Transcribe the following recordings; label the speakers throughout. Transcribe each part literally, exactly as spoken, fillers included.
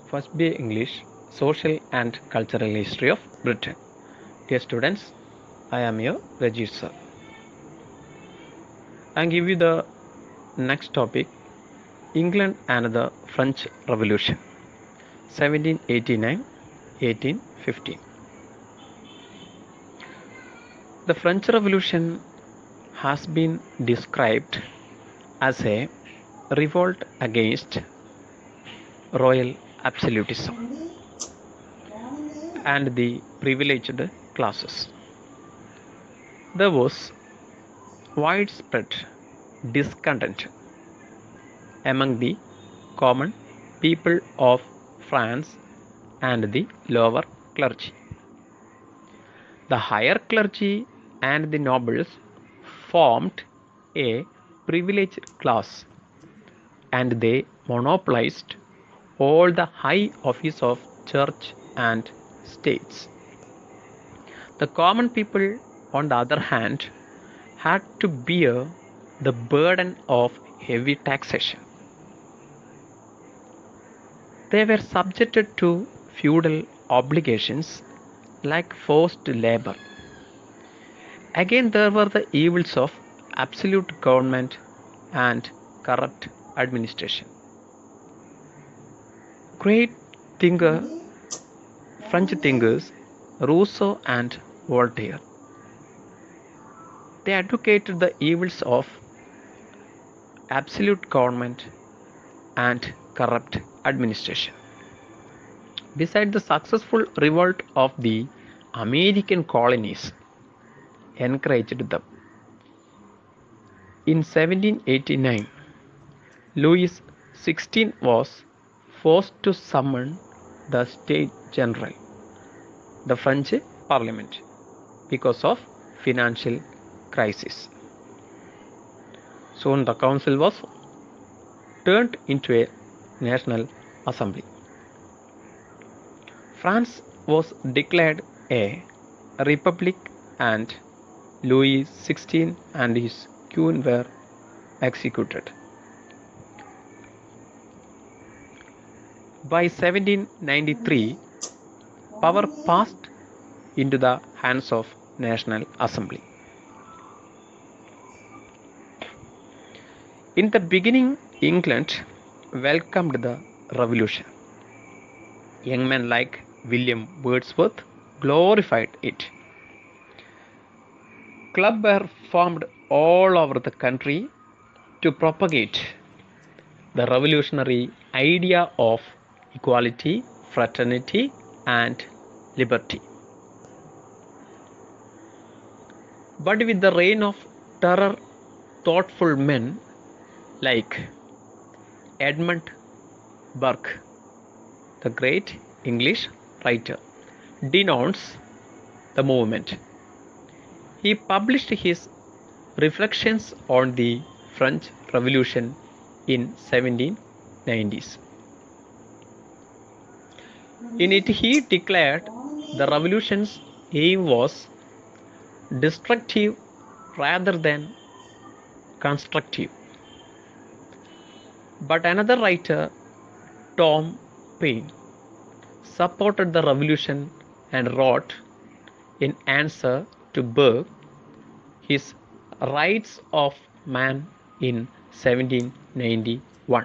Speaker 1: First B A English, Social and Cultural History of Britain. Dear students, I am your Rajesh sir. I give you the next topic, England and the French Revolution, seventeen eighty-nine to eighteen fifteen. The French Revolution has been described as a revolt against royal absolutism and the privileged classes. There was widespread discontent among the common people of France and the lower clergy. The higher clergy and the nobles formed a privileged class, and they monopolized all the high office of church and states. The common people, on the other hand, had to bear the burden of heavy taxation. They were subjected to feudal obligations like forced labor. Again, there were the evils of absolute government and corrupt administration. Great thinker, French thinkers Rousseau and Voltaire, they advocated the evils of absolute government and corrupt administration. Besides, the successful revolt of the American colonies encouraged them. In seventeen eighty-nine, Louis the sixteenth was forced to summon the States General, the French Parliament, because of financial crisis. Soon the council was turned into a national assembly. France was declared a republic, and Louis the sixteenth and his queen were executed. By seventeen ninety-three, power passed into the hands of National Assembly. In the beginning, England welcomed the revolution. Young men like William Wordsworth glorified it. Clubs were formed all over the country to propagate the revolutionary idea of equality, fraternity, and liberty. But with the reign of terror, thoughtful men like Edmund Burke, the great English writer, denounced the movement. He published his reflections on the French Revolution in seventeen nineties. In it, he declared the revolution's aim was destructive rather than constructive. But another writer, Tom Paine, supported the revolution and wrote in answer to Burke his Rights of Man in seventeen ninety-one.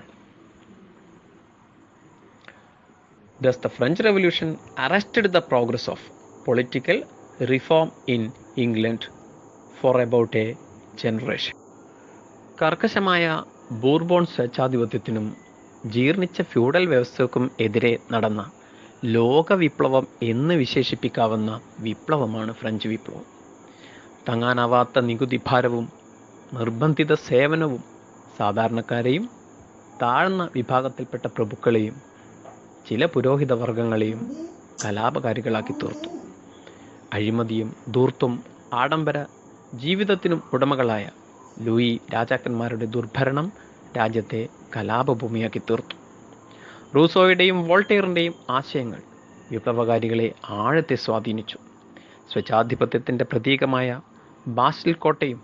Speaker 1: Thus, the French Revolution arrested the progress of political reform in England for about a generation. കർക്കശമായ ബൂർബോൺ സ്വേച്ഛാധിപത്യത്തിനും ജീർണിച്ച feudal വ്യവസ്ഥയ്ക്കും എതിരെ നടന്ന ലോക വിപ്ലവം എന്ന് വിശേഷിപ്പിക്കാവുന്ന വിപ്ലവമാണ് French വിപ്ലവം. താങ്ങാനാവാത്ത നികുതി ഭാരവും നിർബന്ധിത സേവനവും സാധാരണക്കാരെയും താഴ്ന്ന വിഭാഗത്തിൽപ്പെട്ട പ്രഭുക്കളെയും ചില പുരോഹിത വർഗങ്ങളെയും കലാപകാരികളാക്കി തീർത്തു. അഴിമതിയും ധൂർത്തും ആഡംബര ജീവിതത്തിനും ഉടമകളായ ലൂയി രാജാക്കന്മാരുടെ ദുർഭരണം രാജ്യത്തെ കലാപഭൂമിയാക്കി തീർത്തു. റൂസോയുടെയും വോൾട്ടേറിൻ്റെയും ആശയങ്ങൾ വിപ്ലവകാരികളെ ആഴത്തെ സ്വാധീനിച്ചു. സ്വച്ഛാധിപത്യത്തിൻ്റെ പ്രതീകമായ ബാസ്റ്റിൽ കോട്ടയും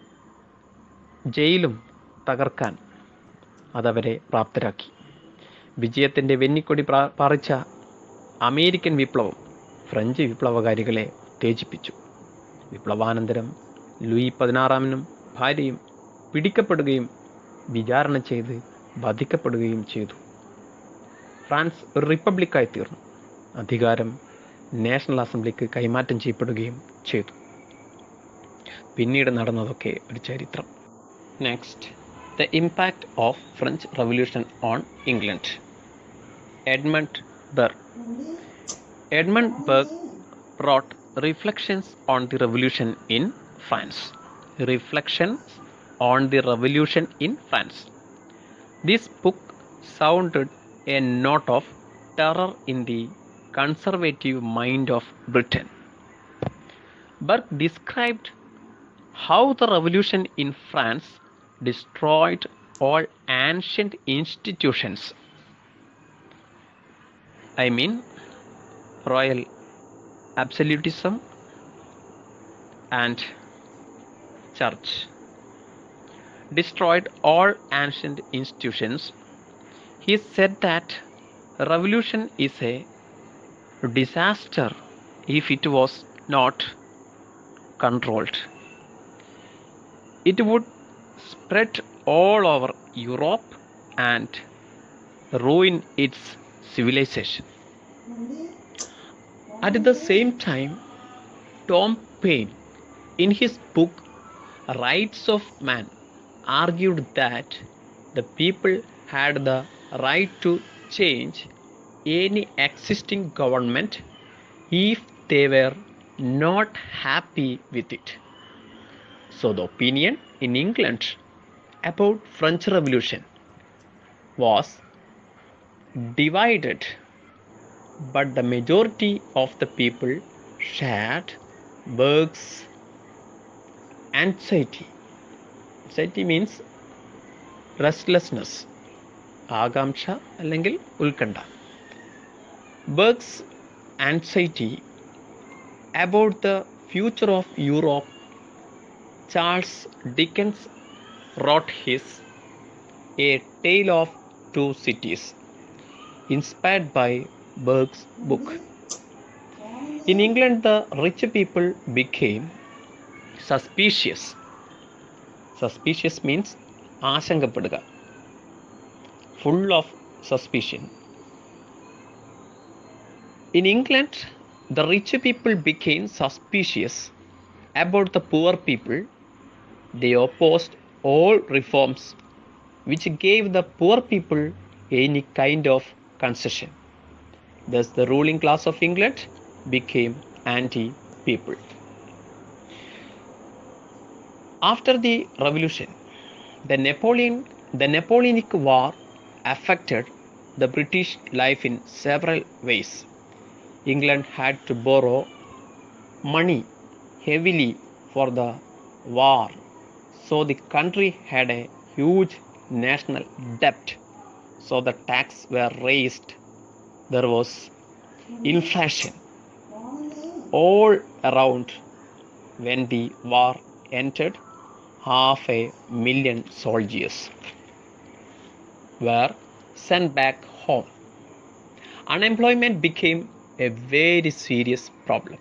Speaker 1: ജയിലും തകർക്കാൻ അതവരെ പ്രാപ്തരാക്കി. വിജയത്തിൻ്റെ വെന്നിക്കൊടി പാറിച്ച അമേരിക്കൻ വിപ്ലവം ഫ്രഞ്ച് വിപ്ലവകാരികളെ ഉത്തേജിപ്പിച്ചു. വിപ്ലവാനന്തരം ലൂയി പതിനാറാമനും ഭാര്യയും പിടിക്കപ്പെടുകയും വിചാരണ ചെയ്ത് വധിക്കപ്പെടുകയും ചെയ്തു. ഫ്രാൻസ് ഒരു റിപ്പബ്ലിക്കായി തീർന്നു. അധികാരം നാഷണൽ അസംബ്ലിക്ക് കൈമാറ്റം ചെയ്യപ്പെടുകയും ചെയ്തു. പിന്നീട് നടന്നതൊക്കെ ഒരു ചരിത്രം. Next, the impact of French revolution on England. Edmund Burke. Edmund Burke wrote Reflections on the Revolution in France. Reflections on the Revolution in France. This book sounded a note of terror in the conservative mind of Britain. Burke described how the revolution in France destroyed all ancient institutions. I mean, royal absolutism and church. Destroyed all ancient institutions. He said that revolution is a disaster if it was not controlled. It would spread all over Europe and ruin its civilization. At the same time, Tom Paine, in his book Rights of Man, argued that the people had the right to change any existing government if they were not happy with it. So the opinion in England about French Revolution was divided, but the majority of the people shared Burke's anxiety. Anxiety means restlessness, ആകാംക്ഷ അല്ലെങ്കിൽ ഉത്കണ്ഠ. Burke's anxiety about the future of Europe. Charles Dickens wrote his A Tale of Two Cities, inspired by Burke's book. In England, the rich people became suspicious. Suspicious means ആശങ്കപ്പെടുക, full of suspicion. In England, the rich people became suspicious about the poor people. They opposed all reforms which gave the poor people any kind of concession. Thus, the ruling class of England became anti-people. After the revolution, the Napoleon, the Napoleonic War affected the British life in several ways. England had to borrow money heavily for the war, so the country had a huge national debt. So the taxes were raised. There was inflation all around. When the war ended, half a million soldiers were sent back home. Unemployment became a very serious problem.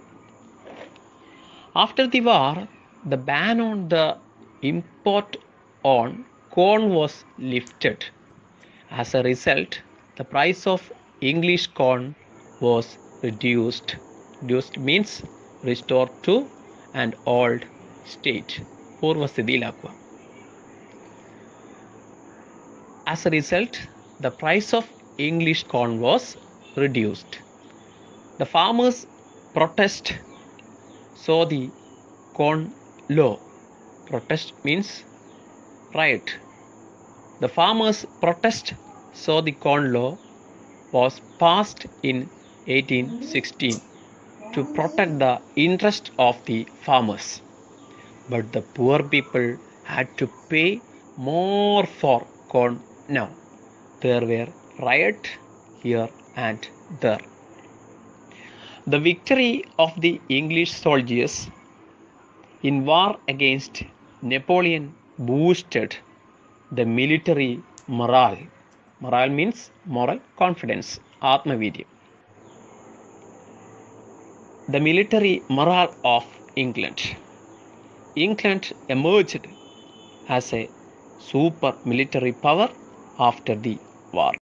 Speaker 1: After the war, the ban on the import on corn was lifted. As a result, the price of English corn was reduced. Reduced means restored to an old state. പൂർവ്വസ്ഥിതിയിലാക്കുക. As a result, the price of English corn was reduced. The farmers protest saw the corn law. Protest means riot. The farmers protest saw the corn law was passed in eighteen sixteen to protect the interest of the farmers. But the poor people had to pay more for corn now. There were riots here and there. The victory of the English soldiers in war against Napoleon boosted the military morale. Morale means moral confidence, Atmaviryam. The military morale of England. England emerged as a super military power after the war.